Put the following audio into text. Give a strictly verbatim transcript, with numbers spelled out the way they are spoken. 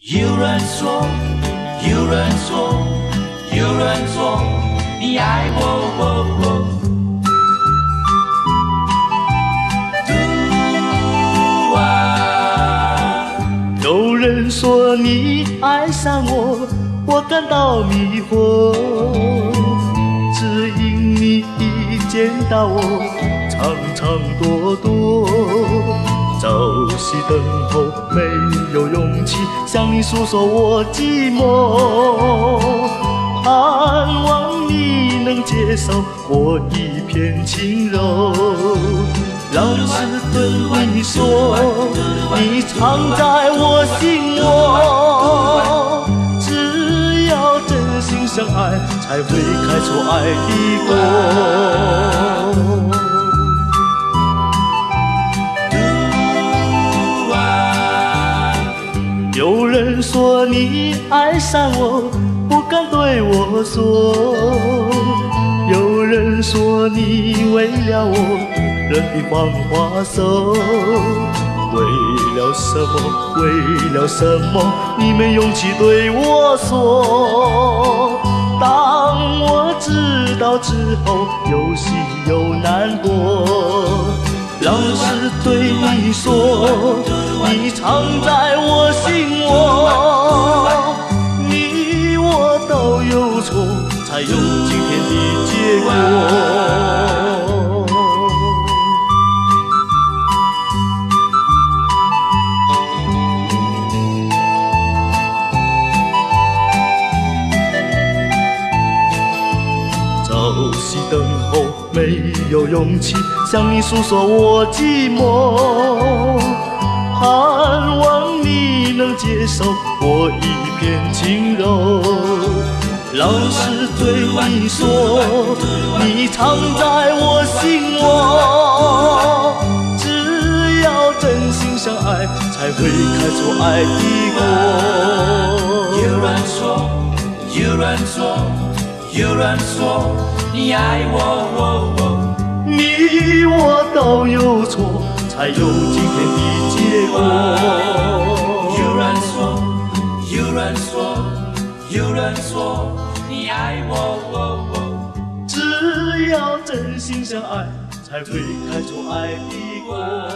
有人说，有人说，有人说你爱我。哦哦有人说你爱上我，我感到迷惑，只因你一见到我，常常躲躲，朝夕等候，没有勇气向你诉说我寂寞，盼望你能接受我一片轻柔。老实对你说，你常在我心窝，只要真心相爱，才会开出爱的果。有人说你爱上我，不敢对我说，有人说你为了我人比黄花瘦，为了什么？为了什么？你没勇气对我说。当我知道之后，有喜有难过。老实对你说，你常在我心窝，你我都有错，才有今天的结果。朝夕等候，没有勇气向你诉说我寂寞，盼望你能接受我一片轻柔。老实对你说，你常在我心窝，只要真心相爱，才会开出爱的果。 有人说，有人说，有人说你爱我。哦哦你我都有错，才有今天的结果。 有人说，有人说，有人说你爱我。哦哦只要真心相爱，才会开出爱的果。